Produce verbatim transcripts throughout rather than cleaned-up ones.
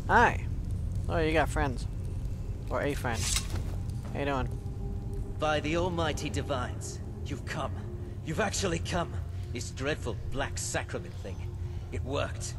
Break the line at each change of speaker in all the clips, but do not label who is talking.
Hi. Oh, you got friends. Or a friend. How you doing?
By the almighty divines, you've come. You've actually come. This dreadful black sacrament thing. It worked.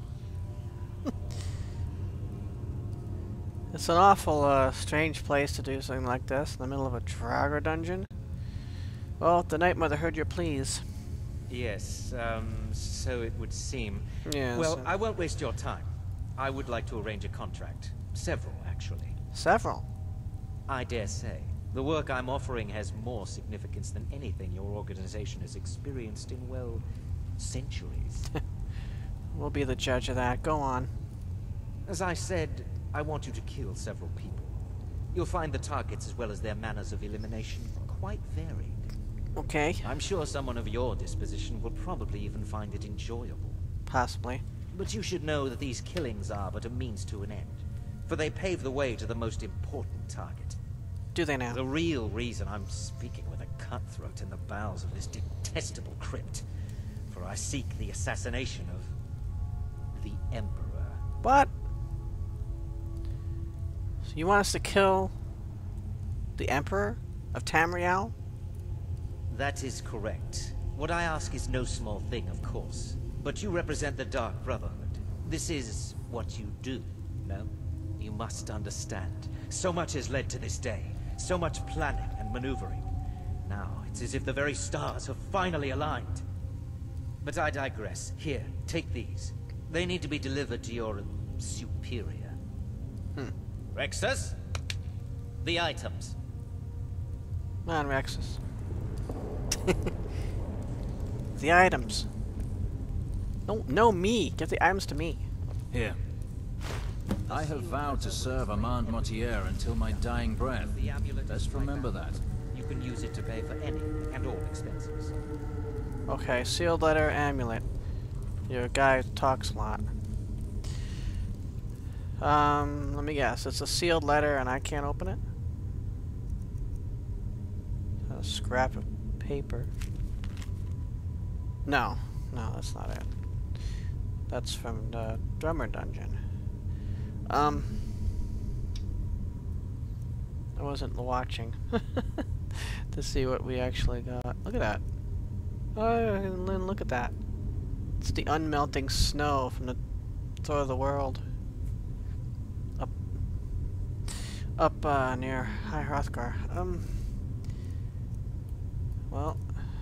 It's an awful, uh, strange place to do something like this, in the middle of a Draugr dungeon. Well, the Night Mother heard your pleas.
Yes, um, so it would seem.
Yes.
Well, I won't waste your time. I would like to arrange a contract. Several, actually.
Several?
I dare say. The work I'm offering has more significance than anything your organization has experienced in, well, centuries.
We'll be the judge of that. Go on.
As I said, I want you to kill several people. You'll find the targets as well as their manners of elimination quite varied.
Okay.
I'm sure someone of your disposition will probably even find it enjoyable.
Possibly.
But you should know that these killings are but a means to an end, for they pave the way to the most important target.
Do they now?
The real reason I'm speaking with a cutthroat in the bowels of this detestable crypt, for I seek the assassination of the Emperor.
What? So you want us to kill the Emperor of Tamriel?
That is correct. What I ask is no small thing, of course. But you represent the Dark Brotherhood. This is what you do, no? You must understand. So much has led to this day. So much planning and maneuvering. Now, it's as if the very stars have finally aligned. But I digress. Here, take these. They need to be delivered to your superior.
Hmm.
Rexus? The items.
Come on, Rexus. The items. No, no, me. Get the items to me.
Here. I have vowed to serve Armaund Motierre until my dying breath. Best remember that.
You can use it to pay for any and all expenses.
Okay, sealed letter, amulet. Your guy talks a lot. Um, let me guess. It's a sealed letter and I can't open it? A scrap of paper. No. No, that's not it. That's from the drummer dungeon. Um, I wasn't watching to see what we actually got. Look at that. Oh, Lynn, look at that. It's the unmelting snow from the Thor of the World. Up, up uh, near High Hrothgar. Um, well.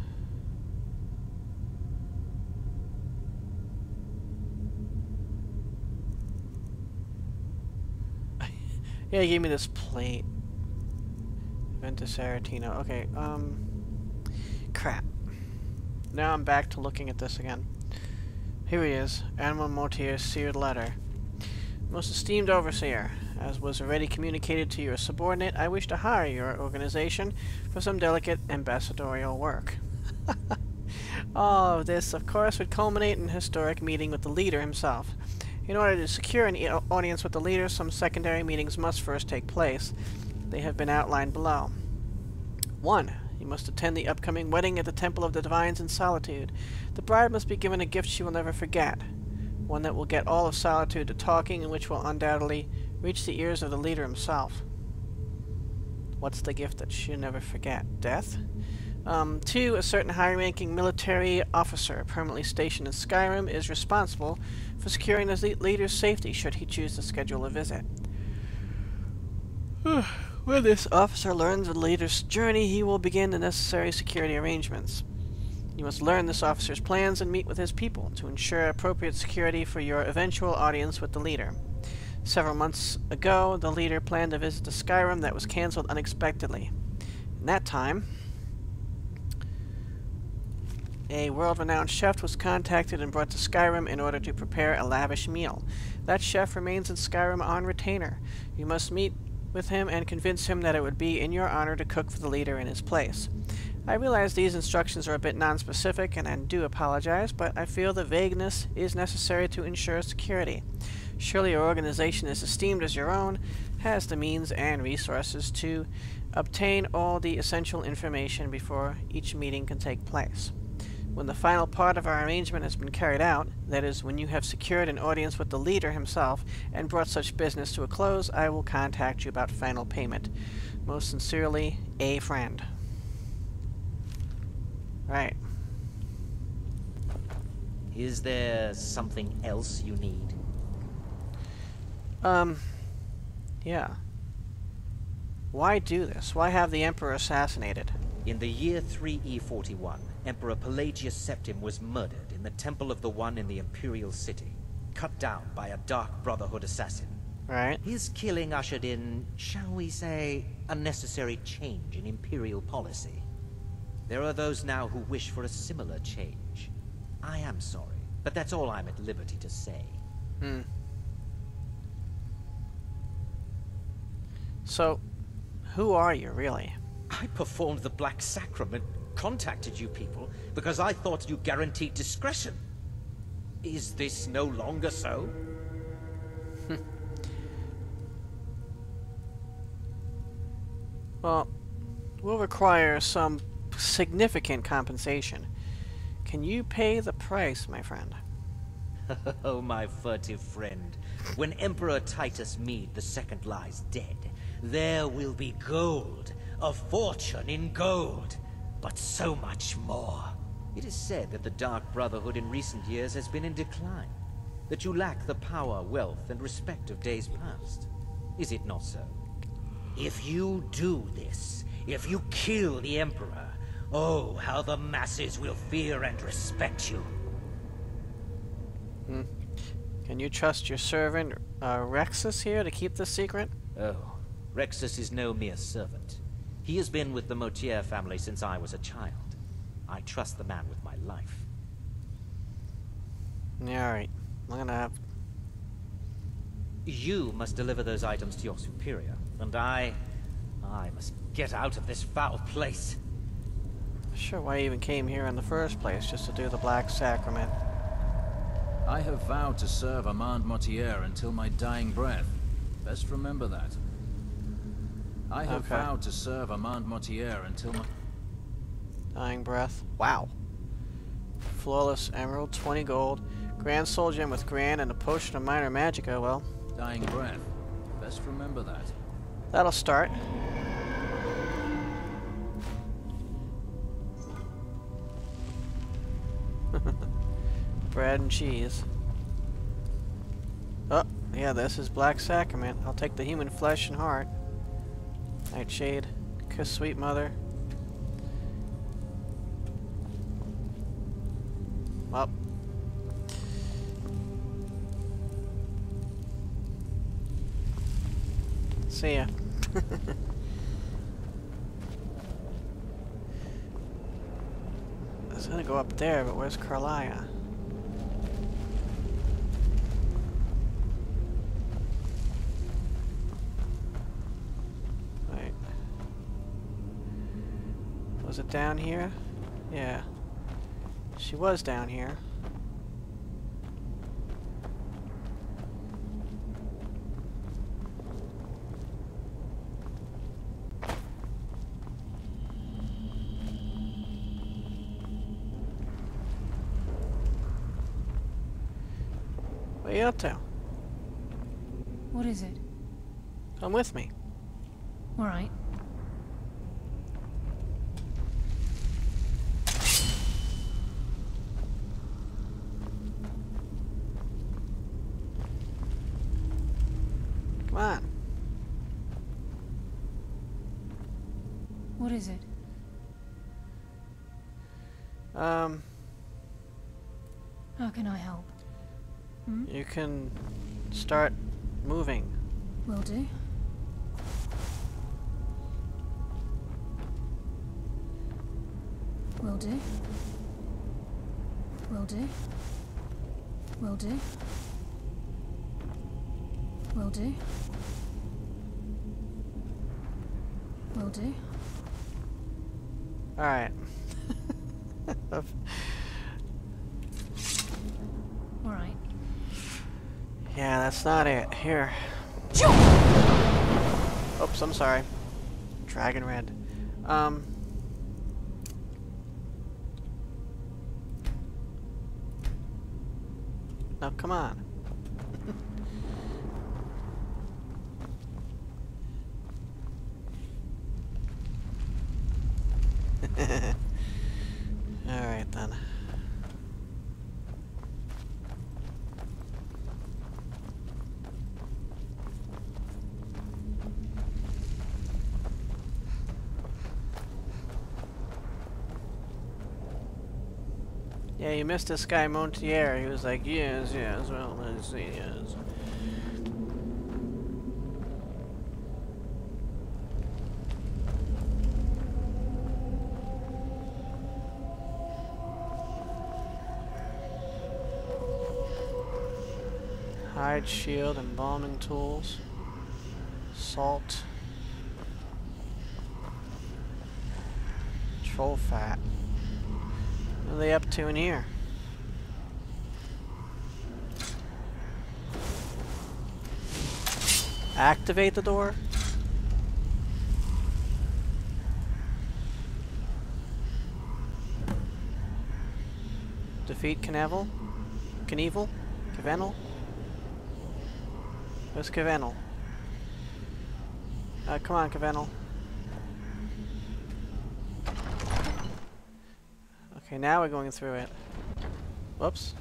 Yeah, he gave me this plate. Ventus Aretino. Okay, um... crap. Now I'm back to looking at this again. Here he is. Armaund Motierre's sealed letter. Most esteemed overseer, as was already communicated to your subordinate, I wish to hire your organization for some delicate ambassadorial work. All of this, of course, would culminate in a historic meeting with the leader himself. In order to secure an audience with the leader, some secondary meetings must first take place. They have been outlined below. one. You must attend the upcoming wedding at the Temple of the Divines in Solitude. The bride must be given a gift she will never forget. One that will get all of Solitude to talking and which will undoubtedly reach the ears of the leader himself. What's the gift that she'll never forget? Death? Um, two, a certain high-ranking military officer permanently stationed in Skyrim is responsible for securing the leader's safety should he choose to schedule a visit. When this officer learns of the leader's journey, he will begin the necessary security arrangements. You must learn this officer's plans and meet with his people to ensure appropriate security for your eventual audience with the leader. Several months ago, the leader planned a visit to Skyrim that was cancelled unexpectedly. In that time, a world-renowned chef was contacted and brought to Skyrim in order to prepare a lavish meal. That chef remains in Skyrim on retainer. You must meet with him and convince him that it would be in your honor to cook for the leader in his place. I realize these instructions are a bit non-specific, and I do apologize, but I feel the vagueness is necessary to ensure security. Surely your organization is esteemed as your own, has the means and resources to obtain all the essential information before each meeting can take place. When the final part of our arrangement has been carried out, that is, when you have secured an audience with the leader himself and brought such business to a close, I will contact you about final payment. Most sincerely, a friend. Right.
Is there something else you need?
Um, yeah. Why do this? Why have the Emperor assassinated?
In the year three E forty-one, Emperor Pelagius Septim was murdered in the Temple of the One in the Imperial City, cut down by a Dark Brotherhood assassin.
Right.
His killing ushered in, shall we say, a necessary change in Imperial policy. There are those now who wish for a similar change. I am sorry, but that's all I'm at liberty to say.
Hmm. So, who are you, really?
I performed the Black Sacrament, contacted you people, because I thought you guaranteed discretion. Is this no longer so?
Well, we'll require some significant compensation. Can you pay the price, my friend?
Oh, my furtive friend. When Emperor Titus Mede the Second lies dead, there will be gold, a fortune in gold, but so much more. It is said that the Dark Brotherhood in recent years has been in decline, that you lack the power, wealth, and respect of days past. Is it not so? If you do this, if you kill the Emperor, oh, how the masses will fear and respect you.
Hmm. Can you trust your servant, uh, Rexus here, to keep this secret?
Oh, Rexus is no mere servant. He has been with the Motierre family since I was a child. I trust the man with my life.
Yeah, alright. I'm gonna have...
You must deliver those items to your superior, and I... I must get out of this foul place.
Sure, why you even came here in the first place, just to do the Black Sacrament.
I have vowed to serve Armaund Motierre until my dying breath. Best remember that. I have
Okay.
vowed to serve Armaund Motierre until my...
Dying breath. Wow. Flawless emerald, twenty gold. Grand soul gem with grand and a potion of minor magicka. Well,
dying breath. Best remember that.
that'll start. Bread and cheese. Oh, yeah, this is Black Sacrament. I'll take the human flesh and heart. Nightshade. Kiss sweet mother. Up. See ya. I was gonna go up there, but where's Carlia? Wait. Was it down here? Yeah. She was down here. What are you up to?
What is it?
Come with me.
All right.
Come on.
What is it?
Um,
How can I help? Hmm?
you can start moving.
Will do. Will do. Will do. Will do. Will do. Will do.
Alright.
All right.
Yeah, that's not it. Here. Oops, I'm sorry. Dragon Red. Um. Now, come on. Alright then. Yeah, you missed this guy Motierre. He was like, yes, yes, well, let's see, yes. Hide, shield, embalming tools. Salt. Troll fat. What are they up to in here? Activate the door? Defeat Kvenal? Knievel? Kvenal? Where's Kvenal? Uh, come on, Kvenal. Okay, now we're going through it. Whoops.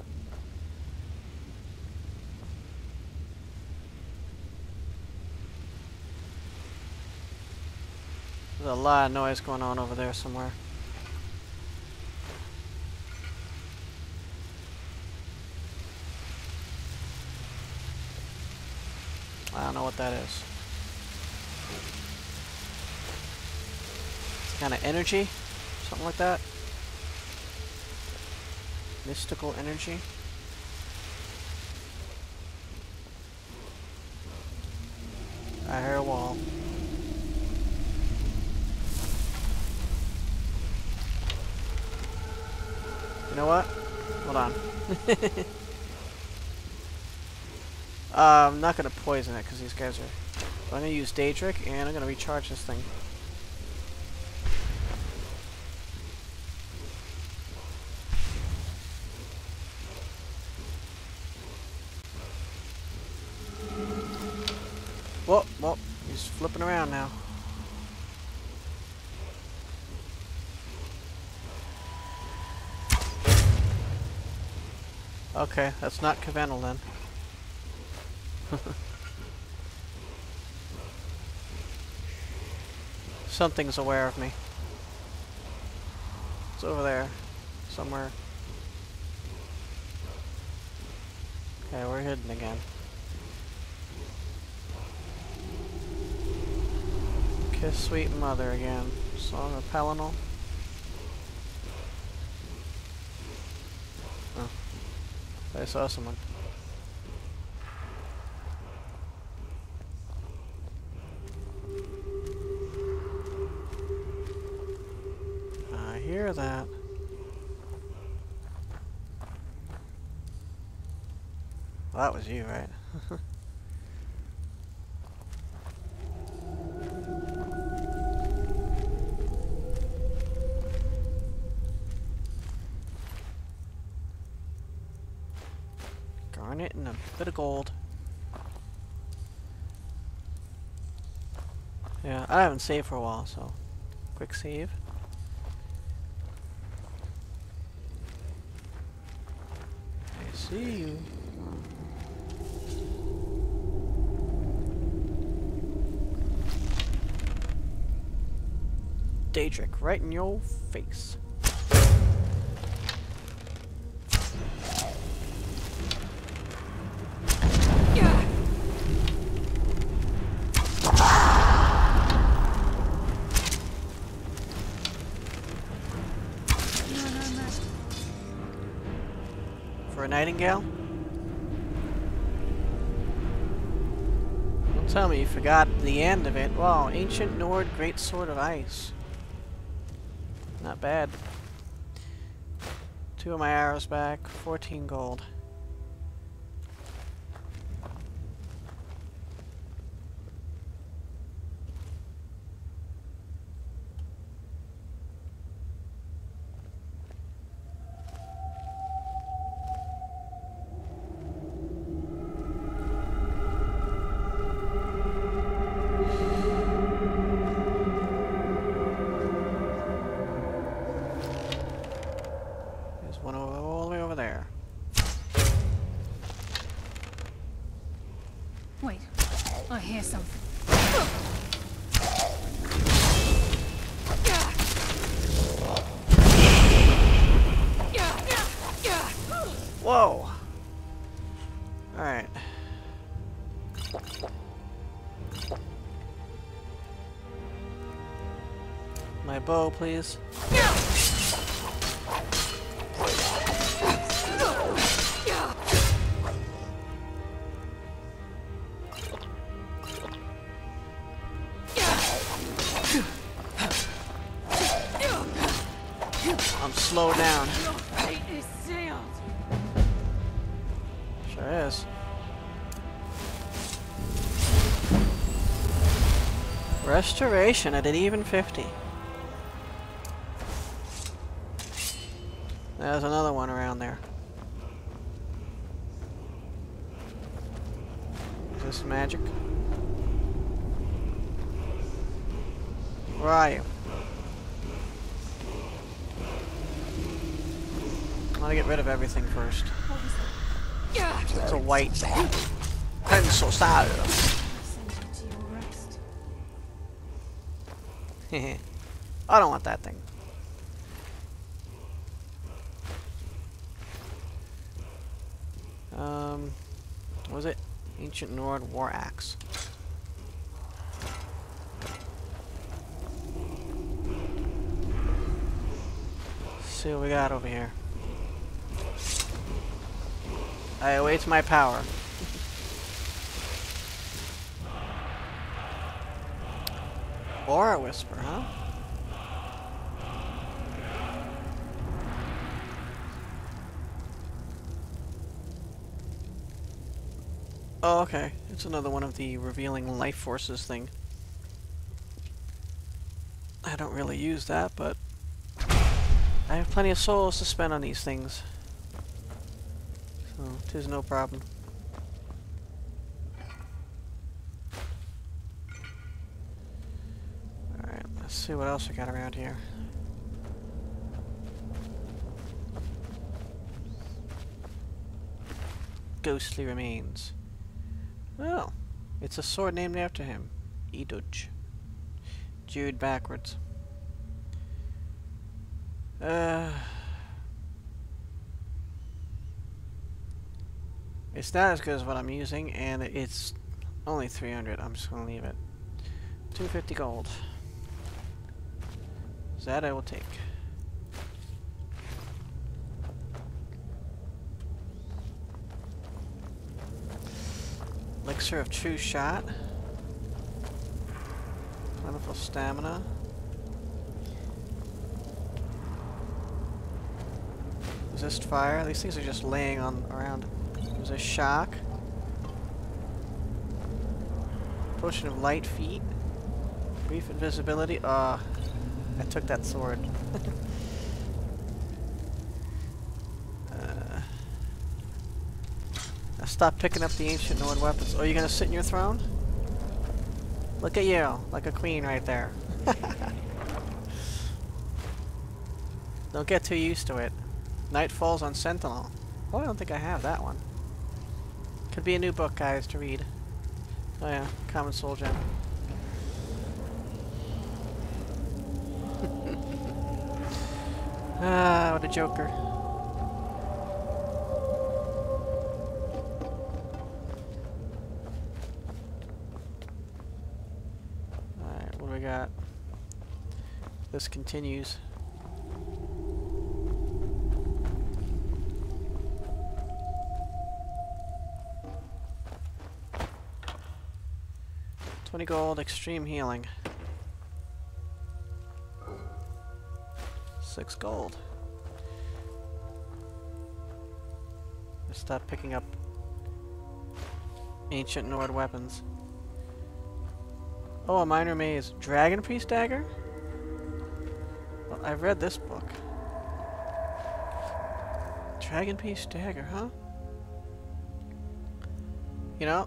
There's a lot of noise going on over there somewhere. I don't know what that is. It's kind of energy? Something like that? Mystical energy? I hear a wall. You know what? Hold on. uh, I'm not gonna poison it because these guys are... I'm gonna use Draugr and I'm gonna recharge this thing. Whoa, whoa, he's flipping around now. Okay, that's not Kvenal then. Something's aware of me. It's over there, somewhere. Okay, we're hidden again. Kiss Sweet Mother again. Song of Pelennor. Oh. I saw someone. I hear that. Well, that was you, right? Garnet and a bit of gold. Yeah, I haven't saved for a while, so quick save. I see you. Draugr, right in your face. For a nightingale? Don't tell me you forgot the end of it. Wow, Ancient Nord Great Sword of Ice. Not bad. Two of my arrows back, fourteen gold. one over, all the way over there.
Wait, I hear something.
Whoa! Alright. My bow, please. I'm slowed down. Sure is. Restoration at an even fifty. There's another one around there. Is this magic? Where are you? I want to get rid of everything first. It's a white pencil style. I don't want that thing. Um, what was it? Ancient Nord War Axe. Let's see what we got over here. I await my power. Aura Whisper, huh? Oh, okay. It's another one of the revealing life forces thing. I don't really use that, but I have plenty of souls to spend on these things. So, 'tis no problem. Alright, let's see what else we got around here. Ghostly remains. Oh, it's a sword named after him. Iduj. Jude backwards. Uh, it's not as good as what I'm using, and it's only three hundred. I'm just gonna leave it. two fifty gold. That I will take. Elixir of True Shot. Plentiful Stamina. Resist Fire. These things are just laying on around. There's a Shock. Potion of Light Feet. Brief Invisibility. Ah, uh, I took that sword. Stop picking up the ancient Nord weapons. Oh, you're gonna sit in your throne? Look at you, like a queen right there. Don't get too used to it. Night Falls on Sentinel. Oh, I don't think I have that one. Could be a new book, guys, to read. Oh yeah, Common Soul Gem. Ah, what a joker. Got. This continues. Twenty gold, extreme healing. Six gold. Let's stop picking up ancient Nord weapons. Oh, a minor maze. Dragon Priest Dagger? Well, I've read this book. Dragon Priest Dagger, huh? You know,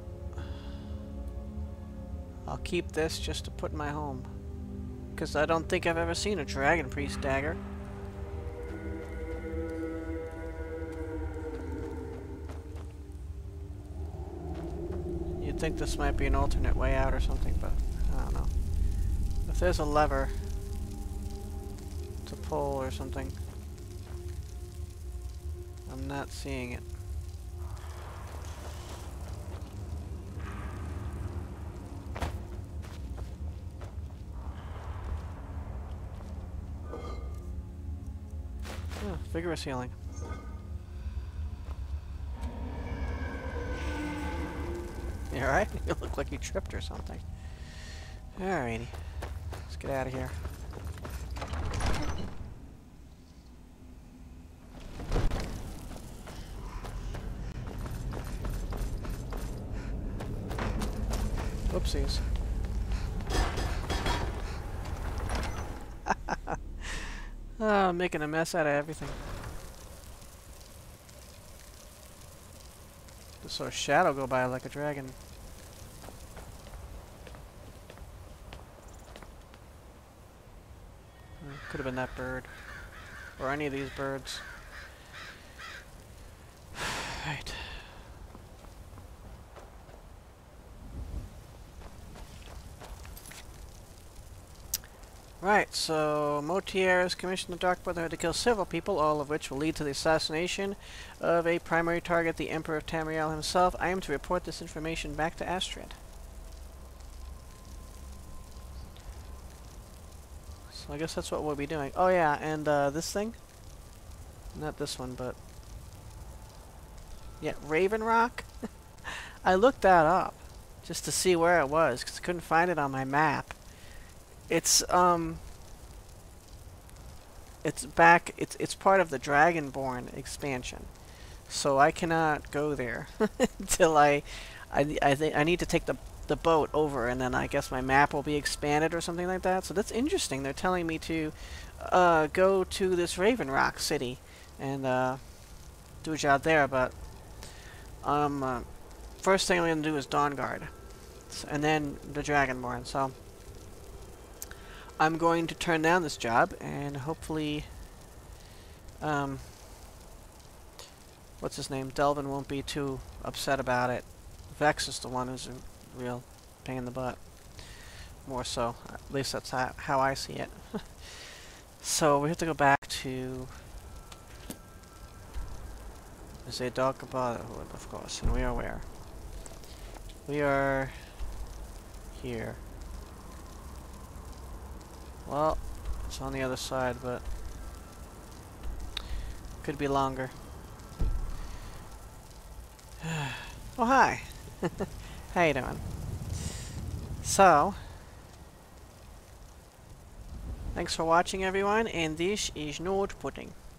I'll keep this just to put in my home. Because I don't think I've ever seen a Dragon Priest Dagger. think this might be an alternate way out or something, but I don't know. If there's a lever to pull or something, I'm not seeing it. Oh, vigorous healing. You alright? You look like you tripped or something. Alrighty. Let's get out of here. Oopsies. Oh, I'm making a mess out of everything. Just saw a shadow go by like a dragon. Could have been that bird. Or any of these birds. Right. Right, so Motierre has commissioned the Dark Brotherhood to kill several people, all of which will lead to the assassination of a primary target, the Emperor of Tamriel himself. I am to report this information back to Astrid. So I guess that's what we'll be doing. Oh yeah, and uh, this thing? Not this one, but... yeah, Raven Rock? I looked that up, just to see where it was, because I couldn't find it on my map. It's, um... It's back... It's, it's part of the Dragonborn expansion. So I cannot go there until I... I, I, think I need to take the, the boat over, and then I guess my map will be expanded or something like that. So that's interesting. They're telling me to uh, go to this Raven Rock city and uh, do a job there, but... Um, uh, first thing I'm going to do is Dawnguard. And then the Dragonborn, so... I'm going to turn down this job, and hopefully, um, what's his name? Delvin won't be too upset about it. Vex is the one who's a real pain in the butt. More so. At least that's how, how I see it. So we have to go back to... There's a Dark Brotherhood, of course, and we are where? We are... here. Well, it's on the other side, but could be longer. Oh, hi. How you doing? So, thanks for watching, everyone, and this is Nord Pudding.